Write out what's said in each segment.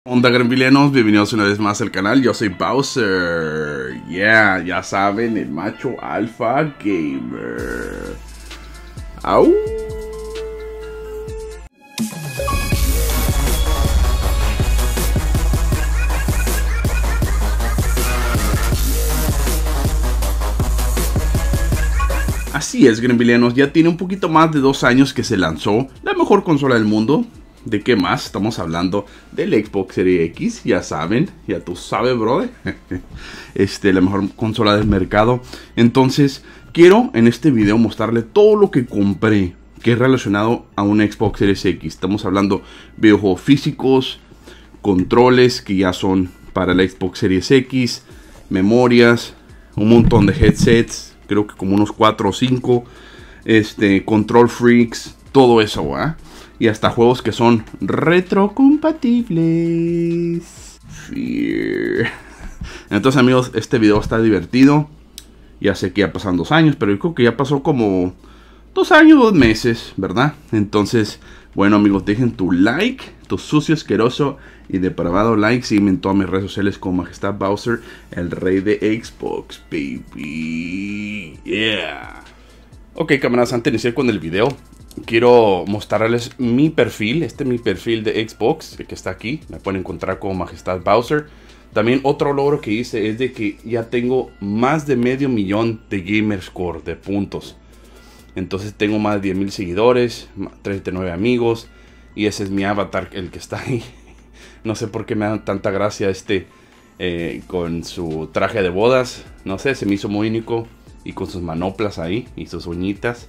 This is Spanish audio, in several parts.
Onda grembilianos, bienvenidos una vez más al canal, yo soy Bowser. Ya saben, el macho alfa gamer. ¡Au! Así es, grembilianos, ya tiene un poquito más de 2 años que se lanzó la mejor consola del mundo. ¿De qué más? Estamos hablando del Xbox Series X, ya saben, ya tú sabes, brother. La mejor consola del mercado. Entonces, quiero en este video mostrarle todo lo que compré que es relacionado a un Xbox Series X. Estamos hablando videojuegos físicos, controles que ya son para el Xbox Series X, memorias, un montón de headsets, creo que como unos 4 o 5, control freaks, todo eso, ¿verdad? Y hasta juegos que son retrocompatibles. Entonces, amigos, este video está divertido. Ya sé que ya pasan 2 años, pero yo creo que ya pasó como 2 años, 2 meses, ¿verdad? Entonces, bueno, amigos, dejen tu like, tu sucio, asqueroso y depravado like. Sígueme en todas mis redes sociales como Majestad Bowser, el rey de Xbox, baby. Yeah. Ok, camaradas, antes de iniciar con el video, quiero mostrarles mi perfil. Este es mi perfil de Xbox, que está aquí. Me pueden encontrar como Majestad Bowser. También otro logro que hice es de que ya tengo más de 500,000 de Gamerscore, de puntos. Entonces tengo más de 10,000 seguidores, 39 amigos. Y ese es mi avatar, el que está ahí. No sé por qué me dan tanta gracia con su traje de bodas. No sé, se me hizo muy único. Y con sus manoplas ahí y sus uñitas.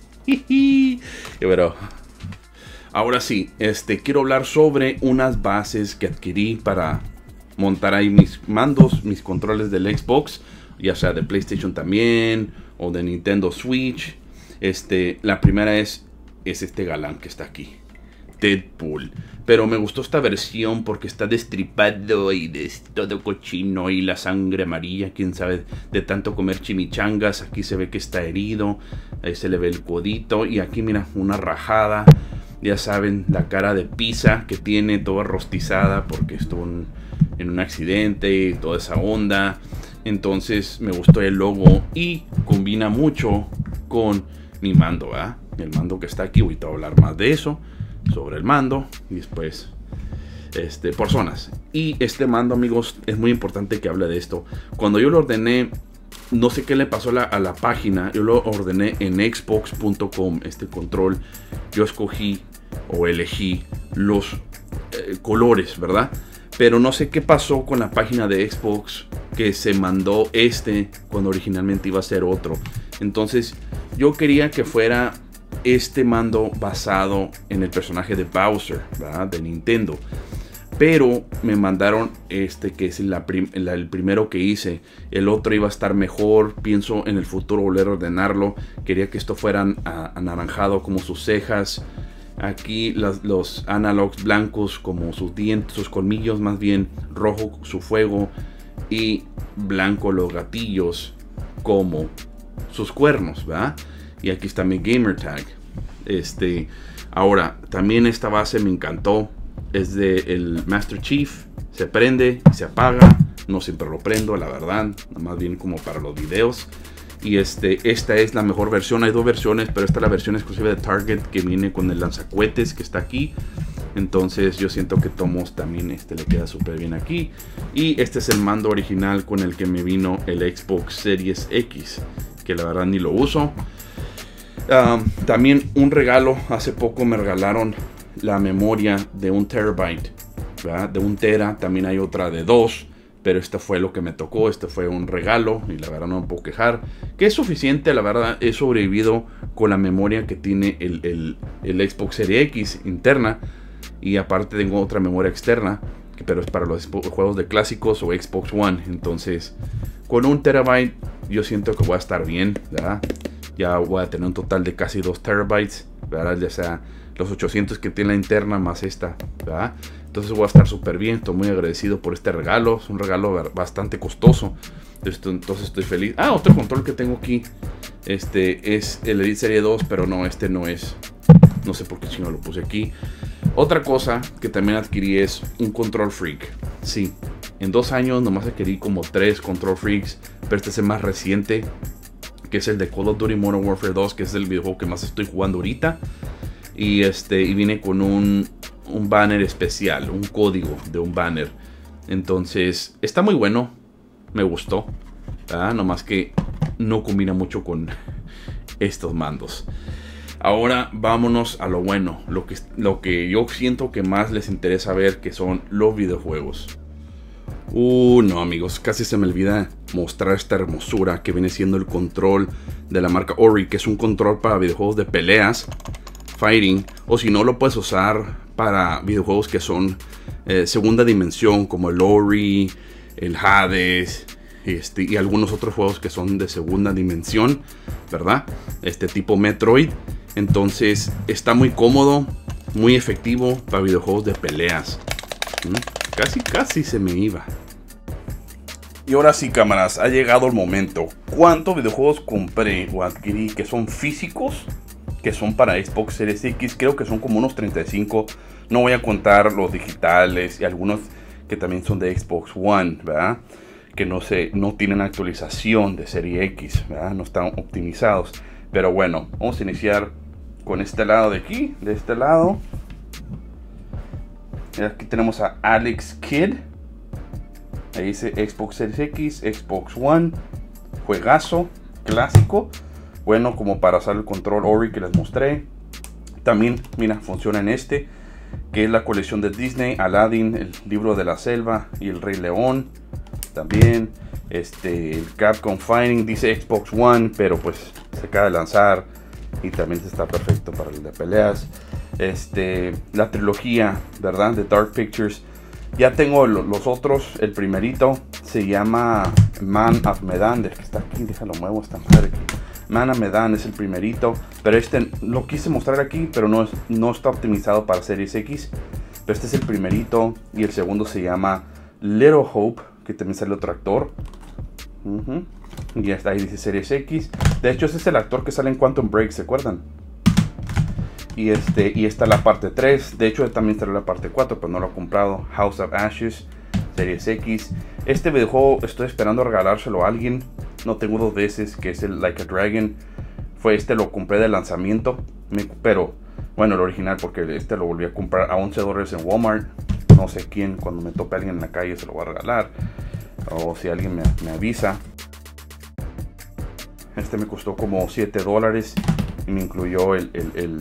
Pero ahora sí, quiero hablar sobre unas bases que adquirí para montar ahí mis mandos, mis controles del Xbox, ya sea de PlayStation también o de Nintendo Switch. La primera es este galán que está aquí, Deadpool. Pero me gustó esta versión porque está destripado y todo cochino y la sangre amarilla, quién sabe, de tanto comer chimichangas. Aquí se ve que está herido, ahí se le ve el codito y aquí mira una rajada. Ya saben, la cara de pizza que tiene toda rostizada porque estuvo en un accidente y toda esa onda. Entonces me gustó el logo y combina mucho con mi mando, ¿verdad? El mando que está aquí, ahorita voy a hablar más de eso, sobre el mando y después por zonas. Y este mando, amigos, es muy importante que hable de esto. Cuando yo lo ordené, no sé qué le pasó a la página. Yo lo ordené en xbox.com, este control. Yo escogí o elegí los colores, ¿verdad? Pero no sé qué pasó con la página de Xbox, que se mandó cuando originalmente iba a ser otro. Entonces yo quería que fuera este mando basado en el personaje de Bowser, ¿verdad? De Nintendo. Pero me mandaron que es el primero que hice. El otro iba a estar mejor. Pienso en el futuro volver a ordenarlo. Quería que esto fuera anaranjado como sus cejas. Aquí los analogs blancos como sus dientes, sus colmillos, más bien rojo su fuego. Y blanco los gatillos como sus cuernos, ¿verdad? Y aquí está mi gamer tag. Ahora, también esta base me encantó. Es el Master Chief. Se prende y se apaga. No siempre lo prendo, la verdad. Más bien como para los videos. Y esta es la mejor versión. Hay 2 versiones, pero esta es la versión exclusiva de Target, que viene con el lanzacohetes que está aquí. Entonces yo siento que Tomos también le queda súper bien aquí. Y este es el mando original con el que me vino el Xbox Series X, que la verdad ni lo uso. También un regalo, hace poco me regalaron la memoria de 1 terabyte, ¿verdad? De 1 tera, también hay otra de 2, pero este fue lo que me tocó. Este fue un regalo y la verdad no me puedo quejar, que es suficiente. La verdad he sobrevivido con la memoria que tiene el Xbox Series X interna, y aparte tengo otra memoria externa, pero es para los juegos de clásicos o Xbox One. Entonces con 1 terabyte yo siento que voy a estar bien, ¿verdad? Ya voy a tener un total de casi 2 terabytes, ¿verdad? Ya sea los 800 que tiene la interna más esta, ¿verdad? Entonces voy a estar súper bien. Estoy muy agradecido por este regalo. Es un regalo bastante costoso. Entonces estoy feliz. Otro control que tengo aquí. Es el Elite Serie 2, pero no, no es. No sé por qué chino lo puse aquí. Otra cosa que también adquirí es un Control Freak. Sí, en 2 años nomás adquirí como 3 Control Freaks, pero este es el más reciente, que es el de Call of Duty Modern Warfare 2, que es el videojuego que más estoy jugando ahorita. Y viene con un banner especial, un código de un banner. Entonces está muy bueno, me gustó, ¿verdad? Nomás que no combina mucho con estos mandos. Ahora vámonos a lo bueno, lo que yo siento que más les interesa ver, que son los videojuegos. No amigos, casi se me olvida mostrar esta hermosura que viene siendo el control de la marca Ori, que es un control para videojuegos de peleas, fighting, o si no lo puedes usar para videojuegos que son segunda dimensión, como el Ori, el Hades, y algunos otros juegos que son de segunda dimensión, ¿verdad? Tipo Metroid. Entonces está muy cómodo, muy efectivo para videojuegos de peleas. Casi se me iba. Y ahora sí, cámaras, ha llegado el momento. ¿Cuántos videojuegos compré o adquirí que son físicos, que son para Xbox Series X? Creo que son como unos 35. No voy a contar los digitales y algunos que también son de Xbox One, ¿verdad? Que no tienen actualización de Serie X, ¿verdad? No están optimizados. Pero bueno, vamos a iniciar con este lado de aquí. De este lado, y aquí tenemos a Alex Kidd. Ahí dice Xbox Series X, Xbox One. Juegazo, clásico. Bueno, como para usar el control Ori que les mostré. También, mira, funciona en que es la colección de Disney, Aladdin, el libro de la selva y el Rey León. También el Capcom Fighting, dice Xbox One, pero pues se acaba de lanzar y también está perfecto para el de peleas. La trilogía, ¿verdad? De Dark Pictures. Ya tengo los otros. El primerito se llama Man of Medan, que está aquí, déjalo muevo, está madre aquí. Man of Medan es el primerito, pero lo quise mostrar aquí, pero no está optimizado para Series X. Pero este es el primerito, y el segundo se llama Little Hope, que también sale otro actor. Y hasta ahí dice Series X. De hecho, ese es el actor que sale en Quantum Break, ¿se acuerdan? Y esta la parte 3. De hecho, también sale la parte 4, pero no lo he comprado. House of Ashes, Series X. Este videojuego estoy esperando regalárselo a alguien. No tengo 2 veces, que es el Like a Dragon. Lo compré de lanzamiento. Pero, bueno, el original, porque lo volví a comprar a $11 en Walmart. No sé quién, cuando me tope a alguien en la calle se lo voy a regalar. O si alguien me avisa. Me costó como $7 y me incluyó el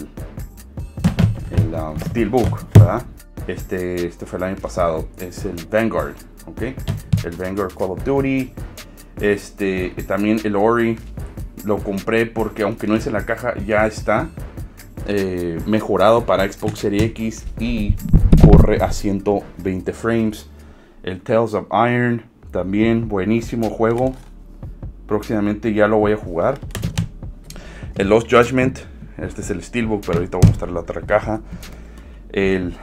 Steelbook, ¿verdad? Este fue el año pasado. Es el Vanguard, ¿ok? El Vanguard Call of Duty. También el Ori lo compré porque, aunque no es en la caja, ya está mejorado para Xbox Series X y corre a 120 frames. El Tales of Iron, también buenísimo juego. Próximamente ya lo voy a jugar. El Lost Judgment, este es el Steelbook, pero ahorita voy a mostrar la otra caja. El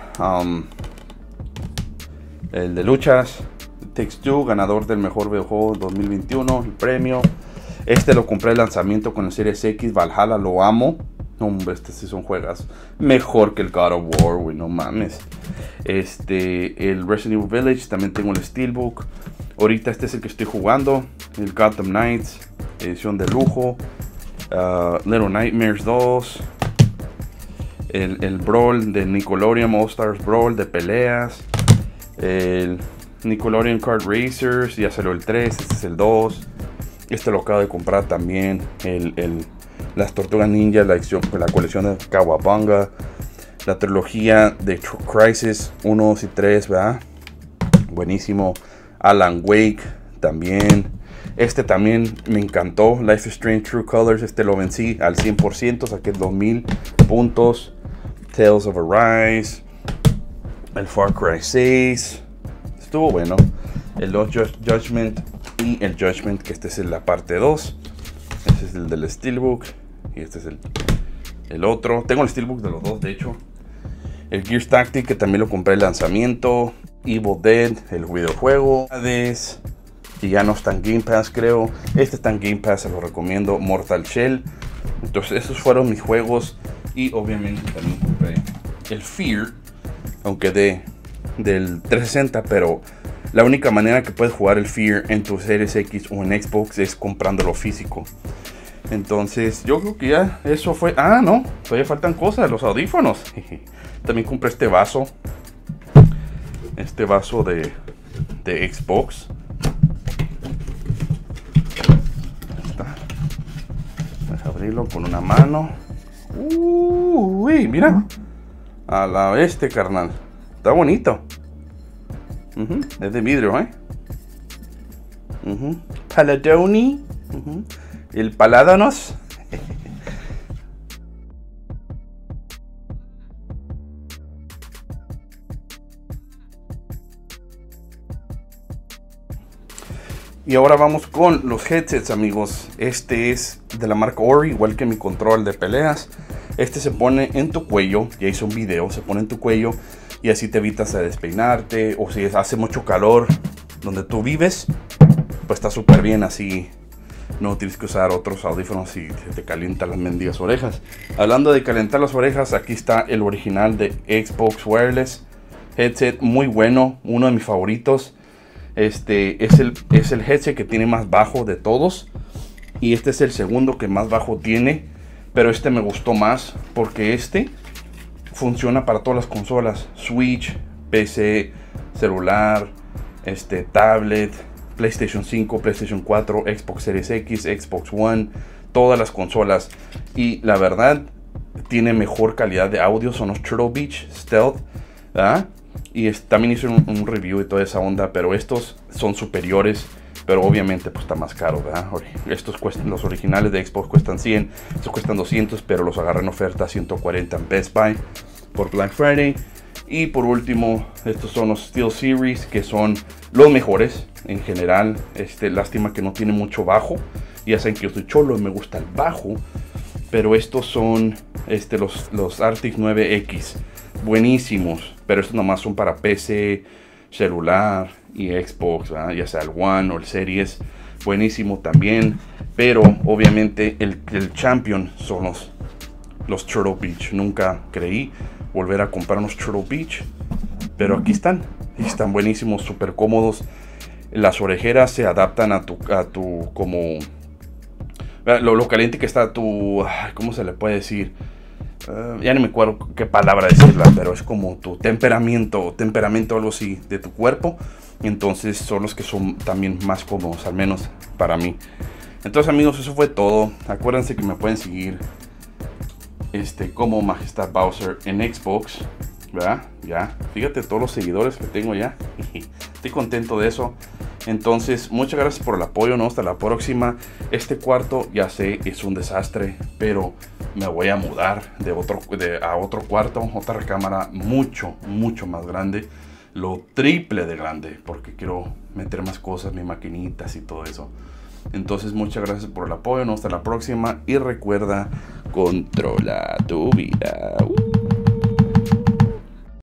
de luchas, Takes Two, ganador del mejor videojuego 2021, el premio. Lo compré de lanzamiento con el Series X, Valhalla, lo amo. Hombre, sí son juegas mejor que el God of War, güey, no mames. El Resident Evil Village, también tengo el Steelbook. Ahorita es el que estoy jugando, el Gotham Knights, edición de lujo. Little Nightmares 2. El Brawl de Nickelodeon, All Stars Brawl de peleas. El Nickelodeon Kart Racers, ya salió el 3, este es el 2. Lo acabo de comprar también. Las Tortugas Ninja, la colección de Kawabanga. La trilogía de Crysis 1, 2 y 3, ¿verdad? Buenísimo. Alan Wake también. También me encantó. Life is Strange True Colors. Lo vencí al 100%. Saqué 2000 puntos. Tales of Arise. El Far Cry 6. Estuvo bueno. El Lost Judgment. Y el Judgment, que es la parte 2. Este es el del Steelbook. Y este es el otro. Tengo el Steelbook de los dos, de hecho. El Gears Tactic, que también lo compré en lanzamiento. Evil Dead, el videojuego. Hades, y ya no está en Game Pass, creo. Está en Game Pass, se lo recomiendo. Mortal Shell. Entonces esos fueron mis juegos. Y obviamente también compré el Fear, aunque del 360, pero la única manera que puedes jugar el Fear en tu Series X o en Xbox es comprándolo físico. Entonces yo creo que ya eso fue. Ah, no, todavía faltan cosas, los audífonos. También compré este vaso de Xbox. Ahí está. Voy a abrirlo con una mano. Uy, mira. A la carnal. Está bonito. Es de vidrio, Paladoni. El Paládanos. Y ahora vamos con los headsets, amigos. Este es de la marca Ori, igual que mi control de peleas. Este se pone en tu cuello. Ya hice un video, se pone en tu cuello y así te evitas de despeinarte, o si hace mucho calor donde tú vives, pues está súper bien así. No tienes que usar otros audífonos si te calientan las mendigas orejas. Hablando de calentar las orejas, aquí está el original de Xbox Wireless headset, muy bueno, uno de mis favoritos. Este es el headset que tiene más bajo de todos, y este es el segundo que más bajo tiene, pero este me gustó más porque este funciona para todas las consolas: Switch, PC, celular, tablet, PlayStation 5, PlayStation 4, Xbox Series X, Xbox One, todas las consolas. Y la verdad, tiene mejor calidad de audio. Son los Turtle Beach Stealth, ¿verdad? Y también hice un review de toda esa onda, pero estos son superiores. Pero obviamente pues está más caro, ¿verdad? Estos cuestan, los originales de Xbox cuestan 100, estos cuestan 200, pero los agarré en oferta 140 en Best Buy por Black Friday. Y por último, estos son los Steel Series, que son los mejores en general. Lástima que no tiene mucho bajo. Ya saben que yo soy cholo y me gusta el bajo. Pero estos son los Arctis 9X. Buenísimos. Pero estos nomás son para PC, celular y Xbox, ¿verdad? Ya sea el One o el Series. Buenísimo también. Pero obviamente el champion son los Turtle Beach. Nunca creí volver a comprar unos Turtle Beach, pero aquí están. Y están buenísimos, súper cómodos. Las orejeras se adaptan a tu como lo caliente que está tu, ¿cómo se le puede decir? Ya no me acuerdo qué palabra decirla, pero es como tu temperamento algo así de tu cuerpo. Entonces son los que son también más cómodos, al menos para mí. Entonces, amigos, eso fue todo. Acuérdense que me pueden seguir como Majestad Bowser en Xbox, ¿verdad? Ya, fíjate todos los seguidores que tengo ya. Estoy contento de eso. Entonces, muchas gracias por el apoyo, ¿no? Hasta la próxima. Este cuarto, ya sé, es un desastre, pero me voy a mudar a otro cuarto, otra recámara mucho más grande, lo triple de grande, porque quiero meter más cosas, mis maquinitas y todo eso. Entonces, muchas gracias por el apoyo, ¿no? Hasta la próxima, y recuerda, controla tu vida.